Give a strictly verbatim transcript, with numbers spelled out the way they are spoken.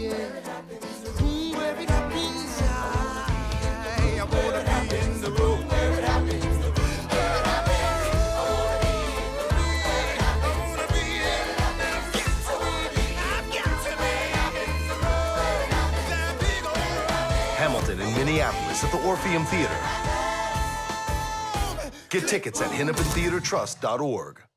be. Room where it happens. I wanna be in the room where it happens. The room where it happens. I wanna be in the room where it happens. I wanna be in the room where it happens. I wanna be. I've got to be in the room where it happens. That big old room. Hamilton and Minneapolis at the Orpheum Theater. Get tickets at hennepin theater trust dot org.